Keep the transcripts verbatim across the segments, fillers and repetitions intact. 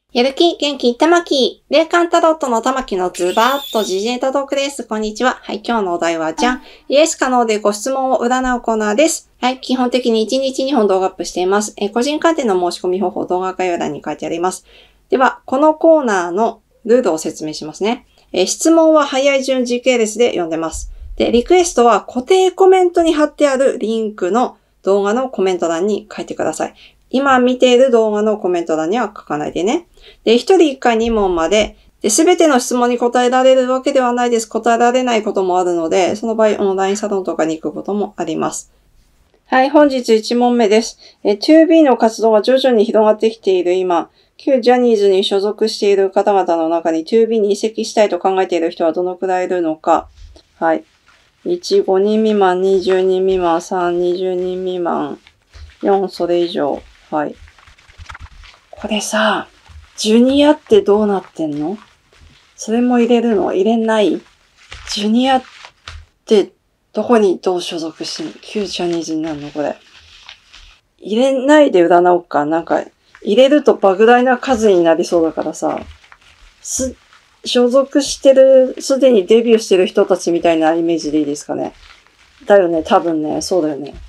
やる気、元気、たまき。霊感タロットのたまきのズバーッと時事ネタトークです。こんにちは。はい、今日のお題はじゃん。イエス可能でご質問を占うコーナーです。はい、基本的にいちにちにほん動画アップしています。え個人鑑定の申し込み方法、動画概要欄に書いてあります。では、このコーナーのルールを説明しますね。え質問は早い順時系列で読んでます。で、リクエストは固定コメントに貼ってあるリンクの動画のコメント欄に書いてください。今見ている動画のコメント欄には書かないでね。で、一人一回に問まで、で、すべての質問に答えられるわけではないです。答えられないこともあるので、その場合、オンラインサロンとかに行くこともあります。はい、本日いち問目です。え、ツービー の活動が徐々に広がってきている今、旧ジャニーズに所属している方々の中に ツービー に移籍したいと考えている人はどのくらいいるのか。はい。いち、ごにん未満、に、じゅうにん未満、さん、にじゅうにん未満、よん、それ以上。はい。これさ、ジュニアってどうなってんの？それも入れるの？入れない？ジュニアってどこにどう所属してんの？旧ジャニーズになるのこれ。入れないで占おうか。なんか、入れると莫大な数になりそうだからさ、す、所属してる、すでにデビューしてる人たちみたいなイメージでいいですかね。だよね、多分ね、そうだよね。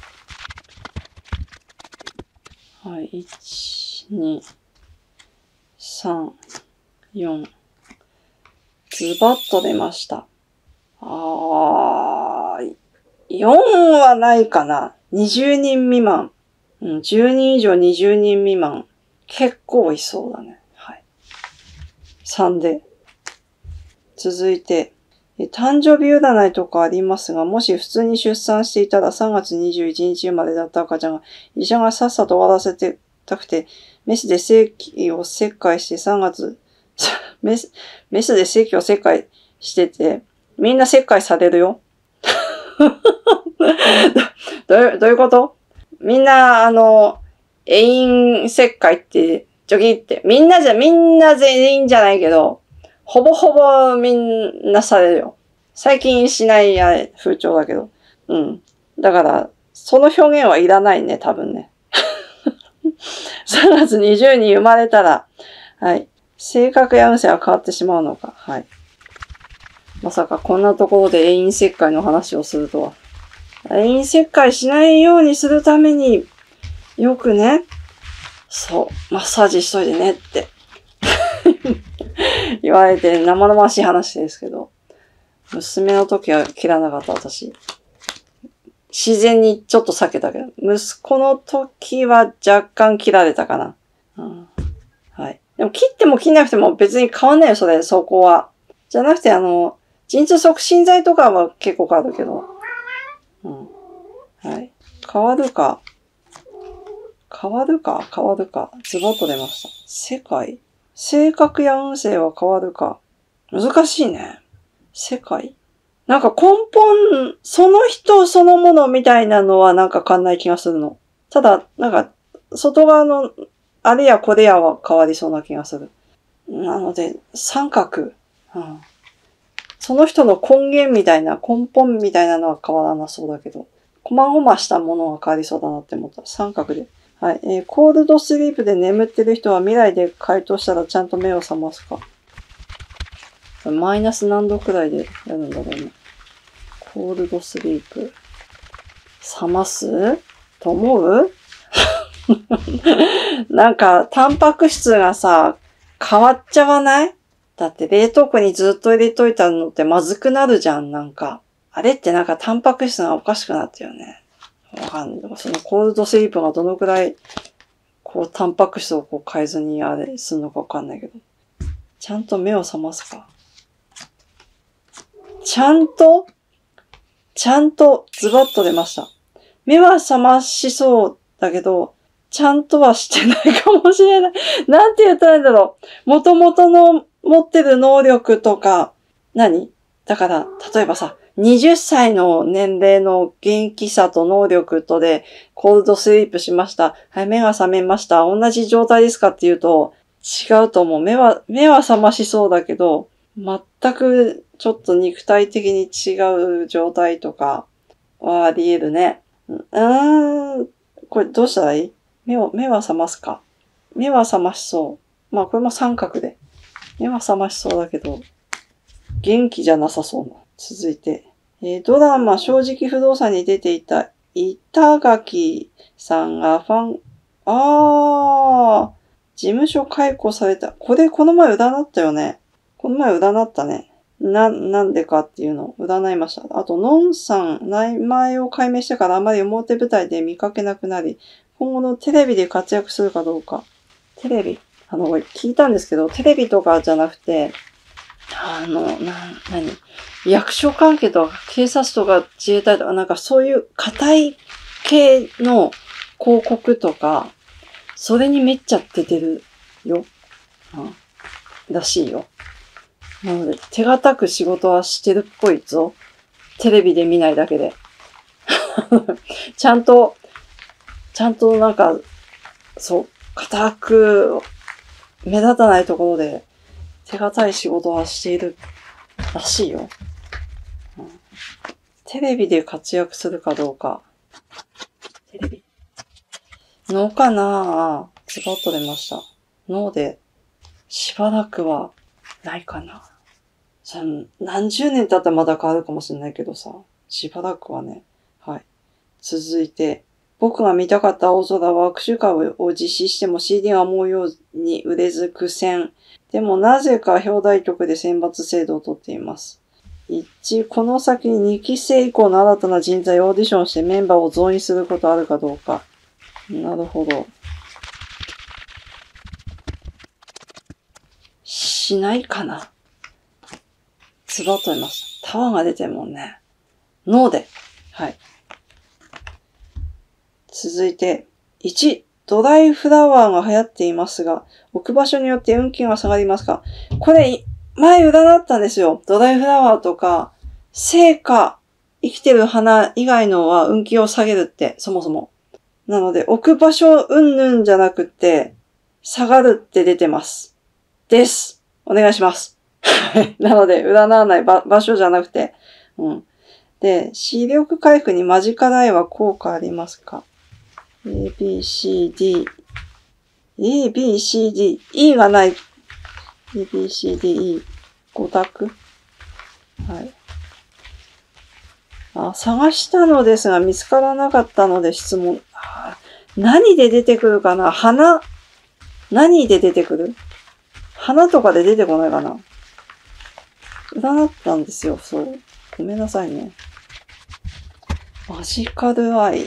はい、いち、に、さん、よん。ズバッと出ました。あー、よんはないかな。にじゅうにん未満。うん、じゅうにん以上にじゅうにん未満。結構いそうだね。はい。さんで。続いて、誕生日占いとかありますが、もし普通に出産していたらさんがつにじゅういちにち生まれだった赤ちゃんが、医者がさっさと終わらせてたくて、メスで精液を切開してさんがつ、メス、メスで精液を切開してて、みんな切開されるよ。どういう、どういうことみんな、あの、永遠切開って、ジョギって、みんなじゃ、みんな全員じゃないけど、ほぼほぼみんなされるよ。最近しないや風潮だけど。うん。だから、その表現はいらないね、多分ね。さんがつにじゅうに生まれたら、はい。性格や運勢は変わってしまうのか。はい。まさかこんなところで永遠切開の話をするとは。永遠切開しないようにするために、よくね、そう、マッサージしといてねって言われて生々しい話ですけど、娘の時は切らなかった私。自然にちょっと避けたけど、息子の時は若干切られたかな。うん、はい。でも切っても切んなくても別に変わんないよ、それ、そこは。じゃなくて、あの、陣痛促進剤とかは結構変わるけど。うん。はい。変わるか。変わるか変わるか。ズバッと出ました。世界性格や運勢は変わるか。難しいね。世界なんか根本、その人そのものみたいなのはなんか変わんない気がするの。ただ、なんか、外側のあれやこれやは変わりそうな気がする。なので、三角。うん、その人の根源みたいな、根本みたいなのは変わらなそうだけど、細々したものが変わりそうだなって思った。三角で。はい。えー、コールドスリープで眠ってる人は未来で回答したらちゃんと目を覚ますか？マイナス何度くらいでやるんだろうね。コールドスリープ。覚ますと思うなんか、タンパク質がさ、変わっちゃわない？だって冷凍庫にずっと入れといたのってまずくなるじゃん、なんか。あれってなんかタンパク質がおかしくなってるよね。わかんない。そのコールドスリープがどのくらい、こう、タンパク質をこう変えずにあれするのかわかんないけど。ちゃんと目を覚ますか？ちゃんとちゃんとズバッと出ました。目は覚ましそうだけど、ちゃんとはしてないかもしれない。なんて言ったらいいんだろう。元々の持ってる能力とか、何？だから、例えばさ、はたちの年齢の元気さと能力とで、コールドスリープしました。はい、目が覚めました。同じ状態ですかって言うと、違うと思う。目は、目は覚ましそうだけど、全くちょっと肉体的に違う状態とかはあり得るね。うーん、これどうしたらいい？目を、目は覚ますか？目は覚ましそう。 まあこれも三角で。目は覚ましそうだけど、元気じゃなさそうな。続いて、えー、ドラマ正直不動産に出ていた板垣さんがファン、あー、事務所解雇された。これこの前占ったよね。この前占ったね。な、なんでかっていうのを占いました。あと、のんさん、名前を解明してからあまり表舞台で見かけなくなり、今後のテレビで活躍するかどうか。テレビあの、聞いたんですけど、テレビとかじゃなくて、あの、な、なに役所関係とか警察とか自衛隊とかなんかそういう硬い系の広告とか、それにめっちゃ出てるよ。うん、らしいよ。なので、手堅く仕事はしてるっぽいぞ。テレビで見ないだけで。ちゃんと、ちゃんとなんか、そう、固く、目立たないところで、手堅い仕事はしているらしいよ。うん、テレビで活躍するかどうか。テレビのかなぁ。ズバッと出ました。ので、しばらくはないかな。さ何十年経ったらまだ変わるかもしれないけどさ。しばらくはね。はい。続いて、僕が見たかった青空は握手会を実施しても シーディー が思うように売れず苦戦。でもなぜか表題局で選抜制度をとっています。いち、この先ににき生以降の新たな人材をオーディションしてメンバーを増員することあるかどうか。なるほど。しないかな。ズバッと出ました。タワーが出てるもんね。ノーで。はい。続いて、いち、ドライフラワーが流行っていますが、置く場所によって運気が下がりますか？これ、前占ったんですよ。ドライフラワーとか、生花、生きてる花以外のは運気を下げるって、そもそも。なので、置く場所うんぬんじゃなくて、下がるって出てます。です。お願いします。なので、占わない場所じゃなくて、うん。で、視力回復にマジカライは効果ありますか？ A, B, C, D, A, B, C, D, E がない。A, B, C, D, E、ご択？はい。あ、探したのですが見つからなかったので質問。何で出てくるかな？花？何で出てくる？花とかで出てこないかな？占ったんですよ、そう。ごめんなさいね。マジカルアイ。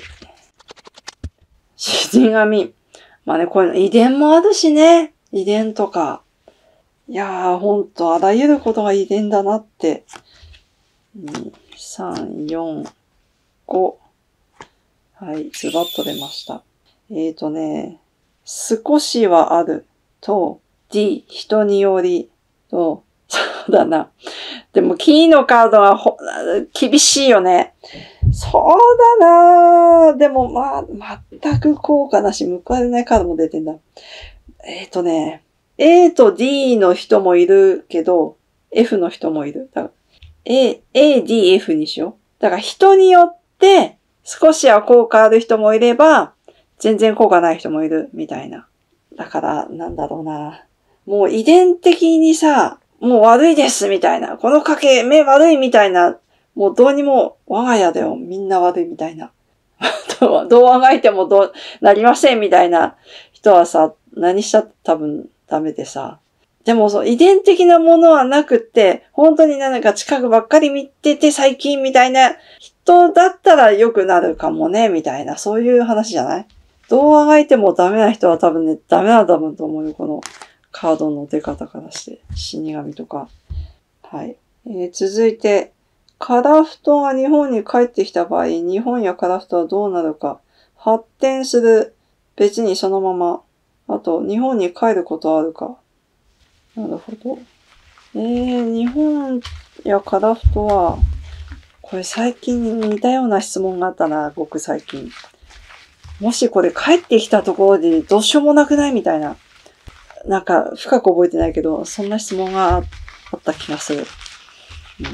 死神。まあね、こういうの遺伝もあるしね。遺伝とか。いやー、ほんと、あらゆることが遺伝だなって。に、さん、よん、ご。はい、ズバッと出ました。えーとね、少しはあると、D、人によりと、そうだな。でも、キーのカードはほ厳しいよね。そうだな。でも、まあ、全く効果なし、報われないカードも出てんだ。えっとね、A と D の人もいるけど、F の人もいる。だから A、A、D、F にしよう。だから人によって少しは効果ある人もいれば、全然効果ない人もいるみたいな。だから、なんだろうな。もう遺伝的にさ、もう悪いですみたいな。この家系目悪いみたいな。もうどうにも我が家でもみんな悪いみたいな。どうあがいてもどうなりませんみたいな人はさ、何したって多分ダメでさ。でもそう、遺伝的なものはなくって、本当になんか近くばっかり見てて最近みたいな人だったら良くなるかもね、みたいな、そういう話じゃない？どうあがいてもダメな人は多分ね、ダメなんだと思うよ、このカードの出方からして。死神とか。はい。えー、続いて、カラフトが日本に帰ってきた場合、日本やカラフトはどうなるか。発展する。別にそのまま。あと、日本に帰ることあるか。なるほど。えー、日本やカラフトは、これ最近似たような質問があったな、僕最近。もしこれ帰ってきたところでどうしようもなくないみたいな。なんか深く覚えてないけど、そんな質問があった気がする。うん、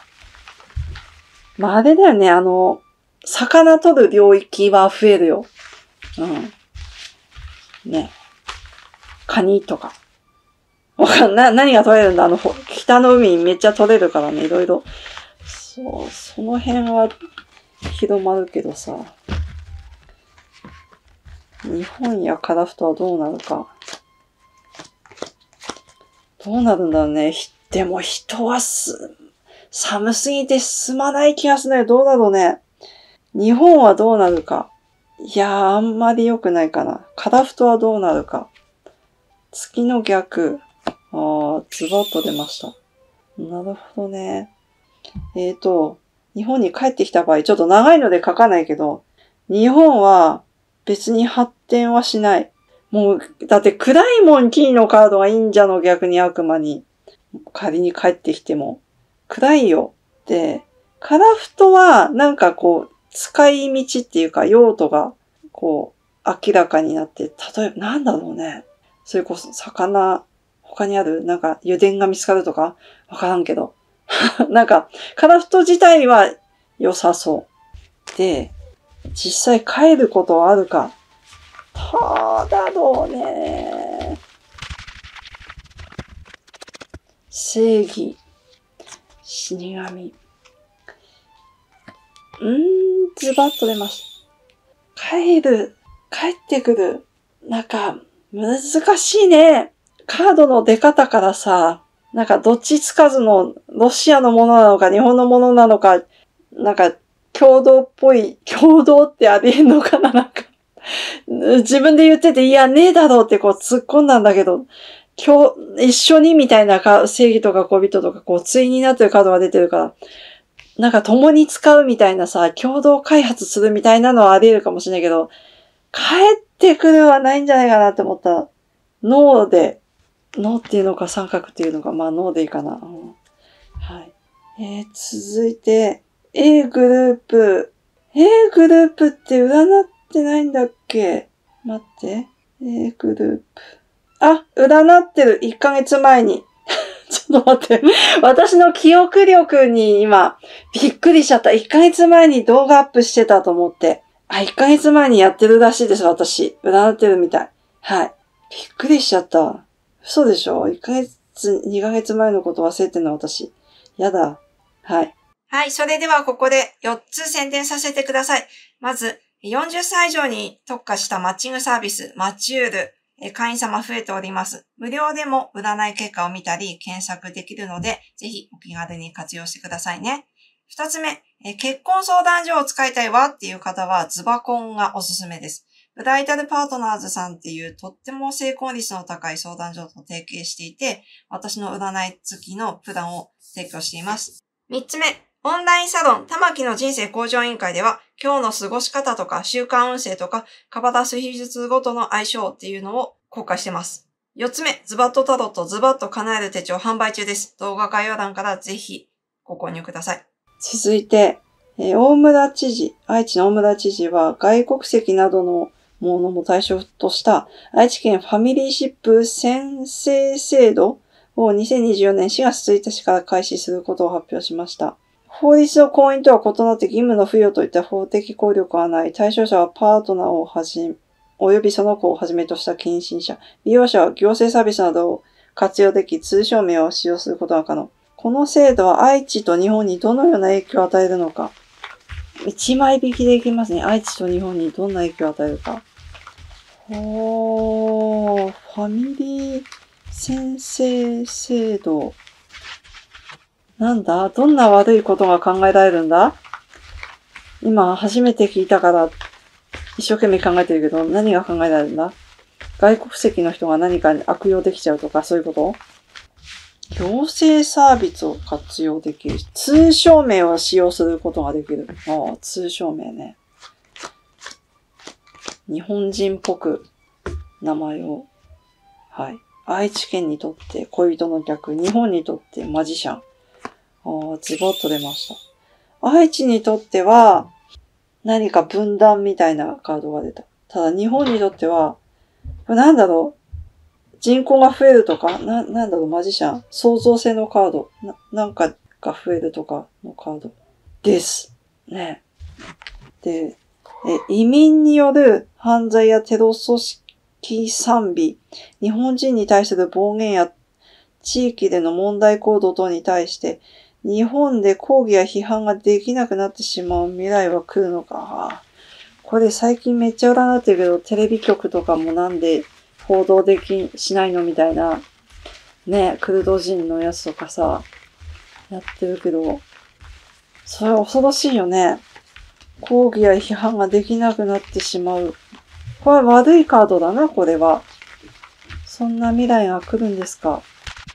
まああれだよね、あの、魚取る領域は増えるよ。うん。ね。カニとか。 わかんない。何が取れるんだあの、北の海めっちゃ取れるからね、いろいろ。そう、その辺は広まるけどさ。日本やカラフトはどうなるか。どうなるんだろうね。でも人はす、寒すぎて進まない気がするね。どうだろうね。日本はどうなるか。いやー、あんまり良くないかな。カラフトはどうなるか。月の逆。あー、ズバッと出ました。なるほどね。えーと、日本に帰ってきた場合、ちょっと長いので書かないけど、日本は別に発展はしない。もう、だって暗いもん金のカードがいいんじゃの、逆に悪魔に。仮に帰ってきても。暗いよ。で、カラフトはなんかこう、使い道っていうか用途がこう、明らかになって、例えばなんだろうね。それこそ魚、他にあるなんか油田が見つかるとかわからんけど。なんか、カラフト自体は良さそう。で、実際帰ることはあるか。どうだろうね。正義、死神。うーん、ズバッと出ました。帰る、帰ってくる。なんか、難しいね。カードの出方からさ、なんかどっちつかずのロシアのものなのか日本のものなのか、なんか共同っぽい、共同ってありえんのかななんか。自分で言ってて、いや、ねえだろうってこう突っ込んだんだけど、今日、一緒にみたいなか正義とか恋人とかこう対になってるカードが出てるから、なんか共に使うみたいなさ、共同開発するみたいなのはあり得るかもしれないけど、帰ってくるはないんじゃないかなって思った。ノーで、ノーっていうのか三角っていうのか、まあノーでいいかな。うん、はい。えー、続いて、A グループ。A グループって占ってないんだっけ？待って。A グループ。あ、占ってる。いっかげつまえに。ちょっと待って。私の記憶力に今、びっくりしちゃった。いっかげつまえに動画アップしてたと思って。あ、いっかげつまえにやってるらしいです、私。占ってるみたい。はい。びっくりしちゃった。嘘でしょ？ いっ ヶ月、にかげつまえのこと忘れてんの、私。やだ。はい。はい。それではここでよっつ宣伝させてください。まず、よんじゅっさい以上に特化したマッチングサービス、マチュール。会員様増えております。無料でも占い結果を見たり検索できるので、ぜひお気軽に活用してくださいね。二つ目、結婚相談所を使いたいわっていう方はズバコンがおすすめです。ブライダルパートナーズさんっていうとっても成功率の高い相談所と提携していて、私の占い付きのプランを提供しています。三つ目、オンラインサロン、玉木の人生向上委員会では、今日の過ごし方とか習慣運勢とか、カバダス秘術ごとの相性っていうのを公開してます。四つ目、ズバッとタロット、ズバッと叶える手帳販売中です。動画概要欄からぜひご購入ください。続いて、えー、大村知事、愛知の大村知事は外国籍などのものも対象とした愛知県ファミリーシップ宣誓制度をにせんにじゅうよねんしがつついたちから開始することを発表しました。法律の婚姻とは異なって義務の付与といった法的効力はない。対象者はパートナーをはじめ、及びその子をはじめとした近親者。利用者は行政サービスなどを活用でき、通称名を使用することが可能。この制度は愛知と日本にどのような影響を与えるのか。一枚引きでいきますね。愛知と日本にどんな影響を与えるか。ほー、ファミリー宣誓制度。なんだ？どんな悪いことが考えられるんだ？今初めて聞いたから一生懸命考えてるけど、何が考えられるんだ？外国籍の人が何かに悪用できちゃうとかそういうこと？行政サービスを活用できる。通称名を使用することができる。ああ、通称名ね。日本人っぽく名前を。はい。愛知県にとって恋人の逆。日本にとってマジシャン。ああ、ズバッと出ました。愛知にとっては、何か分断みたいなカードが出た。ただ日本にとっては、なんだろう、人口が増えるとか、な、なんだろう、マジシャン。創造性のカード。な、なんかが増えるとかのカード。です。ね。で、え、移民による犯罪やテロ組織賛美、日本人に対する暴言や地域での問題行動等に対して、日本で抗議や批判ができなくなってしまう未来は来るのか。これ最近めっちゃ占ってるけど、テレビ局とかもなんで報道でき、しないのみたいな、ね、クルド人のやつとかさ、やってるけど、それは恐ろしいよね。抗議や批判ができなくなってしまう。これは悪いカードだな、これは。そんな未来が来るんですか。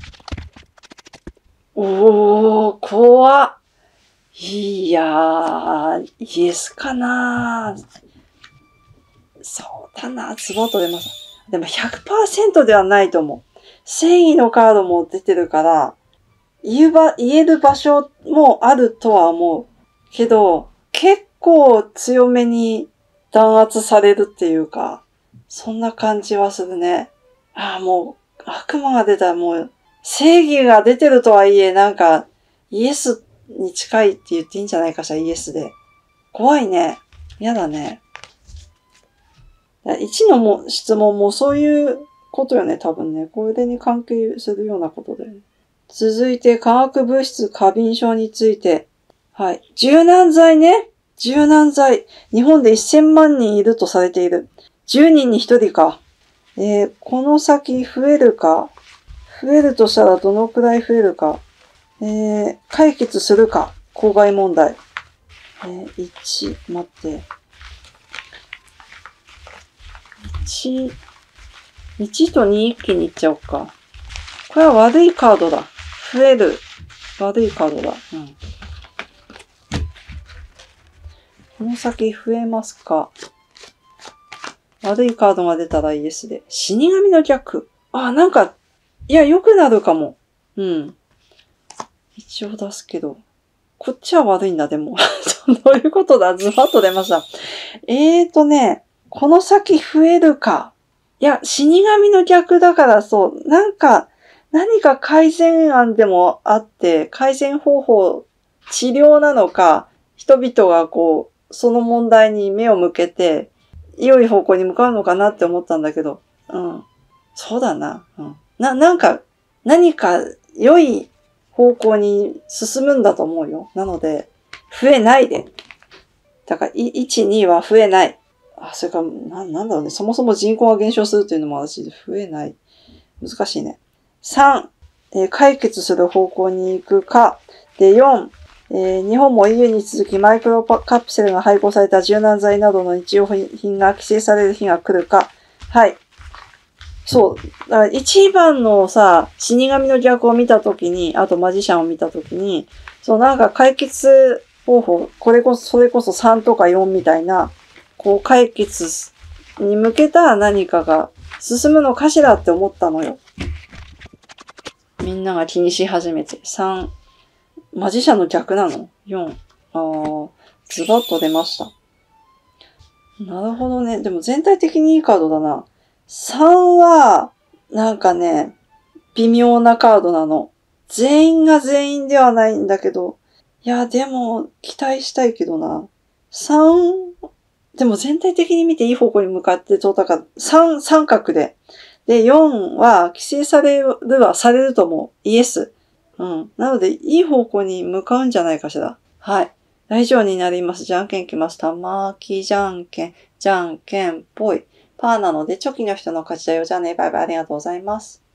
おー、怖っ。いやー、イエスかなー。そうだな、ズバッと出ます。でも ひゃくパーセント ではないと思う。正義のカードも出てるから、言えば、言える場所もあるとは思う。けど、結構強めに弾圧されるっていうか、そんな感じはするね。ああ、もう、悪魔が出たらもう、正義が出てるとはいえ、なんか、イエスに近いって言っていいんじゃないかしら、イエスで。怖いね。やだね。いちのも質問もそういうことよね、多分ね。これに関係するようなことだよね。続いて、化学物質過敏症について。はい。柔軟剤ね。柔軟剤。日本でせんまんにんいるとされている。じゅうにんにひとりか。えー、この先増えるか。増えるとしたらどのくらい増えるか。えー、解決するか。公害問題。えー、いち、待って。いち、いちとに一気にいっちゃおうか。これは悪いカードだ。増える。悪いカードだ。うん。この先増えますか。悪いカードが出たらイエスで。死神の逆。あ、なんか、いや、良くなるかも。うん。一応出すけど。こっちは悪いんだ、でも。どういうことだ？ズバッと出ました。えーとね、この先増えるか。いや、死神の逆だからそう、なんか、何か改善案でもあって、改善方法、治療なのか、人々がこう、その問題に目を向けて、良い方向に向かうのかなって思ったんだけど、うん。そうだな。うん。な、なんか、何か良い方向に進むんだと思うよ。なので、増えないで。だから、いち、には増えない。あ、それから、な、なんだろうね。そもそも人口が減少するっていうのも私、増えない。難しいね。さん、えー、解決する方向に行くか。で、よん、えー、日本も イーユー に続きマイクロカプセルが配合された柔軟剤などの日用品が規制される日が来るか。はい。そう。だから一番のさ、死神の逆を見たときに、あとマジシャンを見たときに、そうなんか解決方法、これこそ、それこそさんとかよんみたいな、こう解決に向けた何かが進むのかしらって思ったのよ。みんなが気にし始めて。さん、マジシャンの逆なの ?よん。あー、ズバッと出ました。なるほどね。でも全体的にいいカードだな。さんは、なんかね、微妙なカードなの。全員が全員ではないんだけど、いや、でも、期待したいけどな。さん、でも全体的に見ていい方向に向かってと、だからさん、三角で。で、よんは規制されるはされると思う。イエス。うん。なので、いい方向に向かうんじゃないかしら。はい。以上になります。じゃんけんきます。玉木じゃんけん、じゃんけんぽい。パーなので、チョキの人の勝ちだよ。じゃあね、バイバイありがとうございます。